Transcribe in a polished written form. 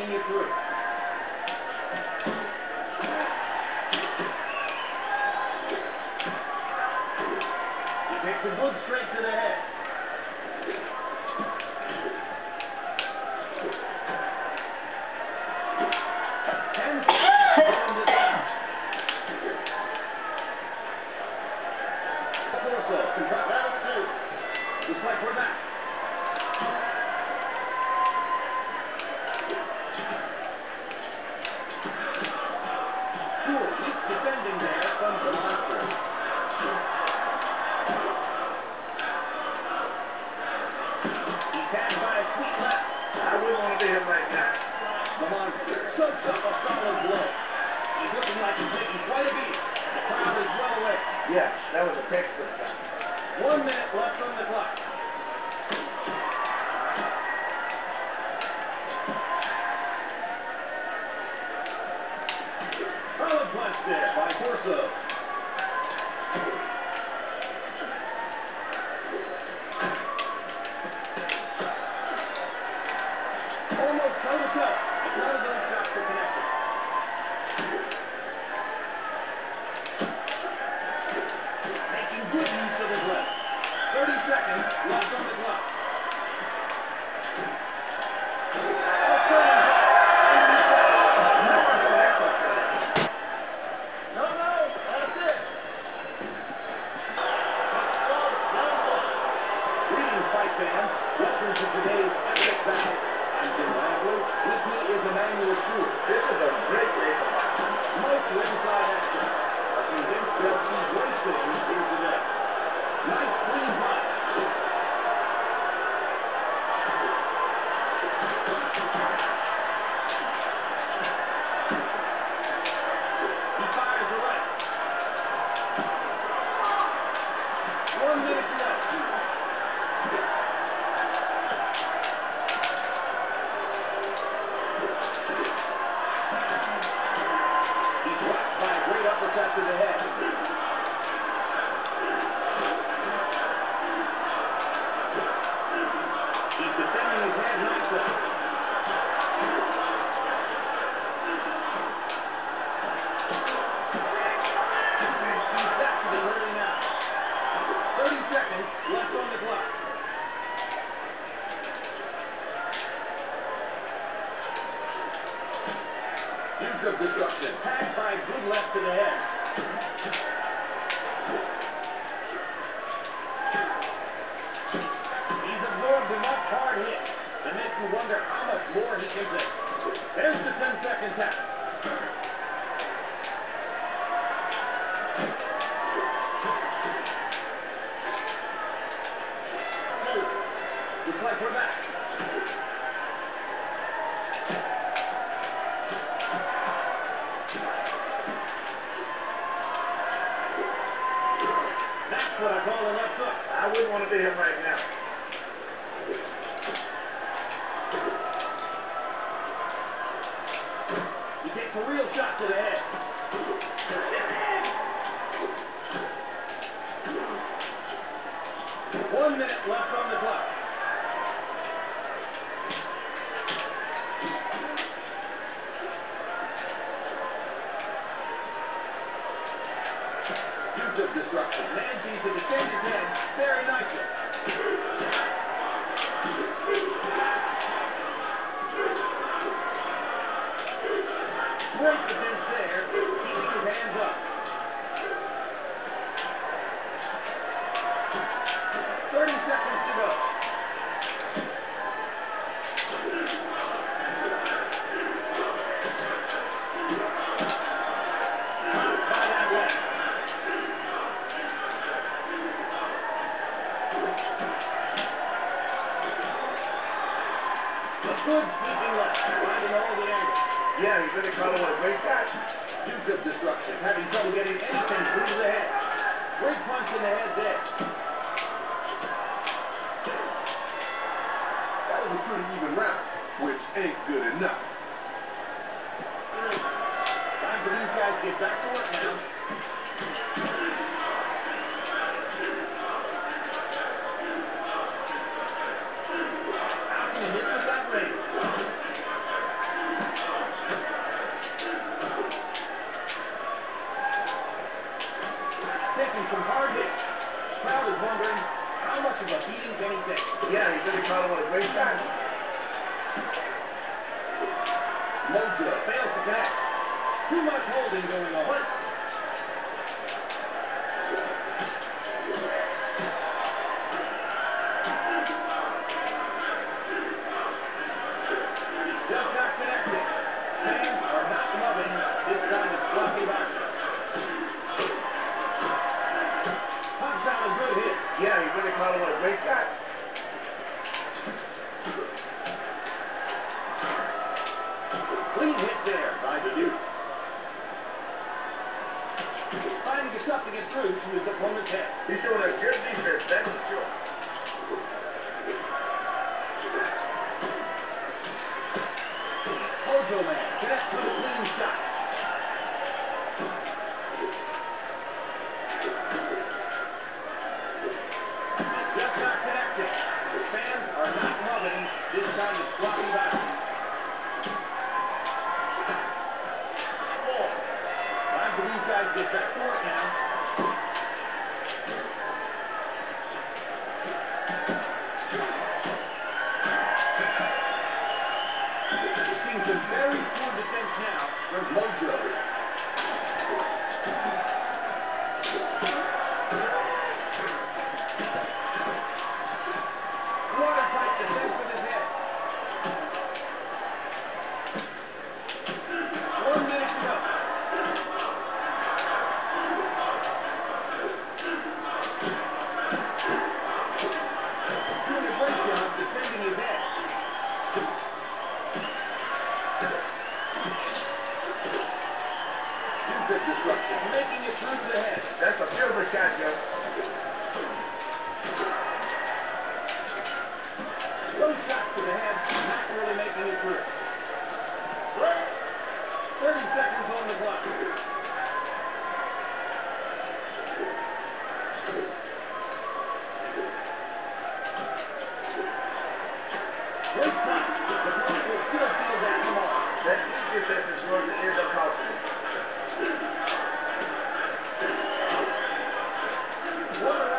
making it through. He takes a good straight to the head. Looks like we're back. Stewart keeps defending there from the monster. He's tagged by a sweet left. I wouldn't want to be him right now. The monster soaks up a solid blow. He's looking like he's taking quite a beat. The crowd is well away. Yeah, that was a textbook time. 1 minute left on the clock. Solid punch there by Corso. Almost toe-to-toe. None of those shots are connected. Making good use of his left. 30 seconds left on the clock. Fans, welcome to today's epic battle. I'm Jim Lampley. With me is Emmanuel Stewart. This is a great day for boxing. Most ringside action. A convinced Delphi's racing here today. Nice clean punch. He fires the right. 1 minute left. Uppercut to the head. He's defending his head nicely. He's actually hurting out. 30 seconds left on the clock. Use of destruction. Tagged by good left to the head. He's absorbed enough hard hits to make you wonder how much more he can take. There's the 10-second tap. Looks like we're back. That's what I call a left hook. I wouldn't want to be him right now. He takes a real shot to the head. 1 minute left on the clock. Use of destruction. Manages to defend his head very nicely. Great defense there, keeping his hands up. 30 seconds to go. By that left. A good sweeping left, finding all the angles. Yeah, he's really calling it a great shot. Use of destruction, having trouble getting anything through the head. Great punch in the head there. That was a pretty even round, which ain't good enough. Time for these guys to get back to work now. How can you hit with that range? of a beating Kenny takes. Yeah, he really caught him with a great shot. Mojo fails to connect. Too much holding going on. Just not connected. Fans are not loving this kind of sloppy boxing. Pops out a good hit. Yeah, he really caught him with a great shot. Clean hit there by the Duke. Finding it's tough to get through to his opponent's head. He's showing a good defense, that's for sure. Mojo Man connects with a clean shot. Just not connected. Fans are not loving this kind of sloppy boxing. Time for these guys to get back to work now. Seeing some very poor defense now from Mojo. Watertight defense with his head. 1 minute to go. Doing a great job defending his head. Good disruption, making it through to the head. That's a beautiful shot, Joe. Those shots to the head, not really making it through. 30 seconds on the clock. Great shot. The opponent will still feel that tomorrow. That defense is going to end up costing him.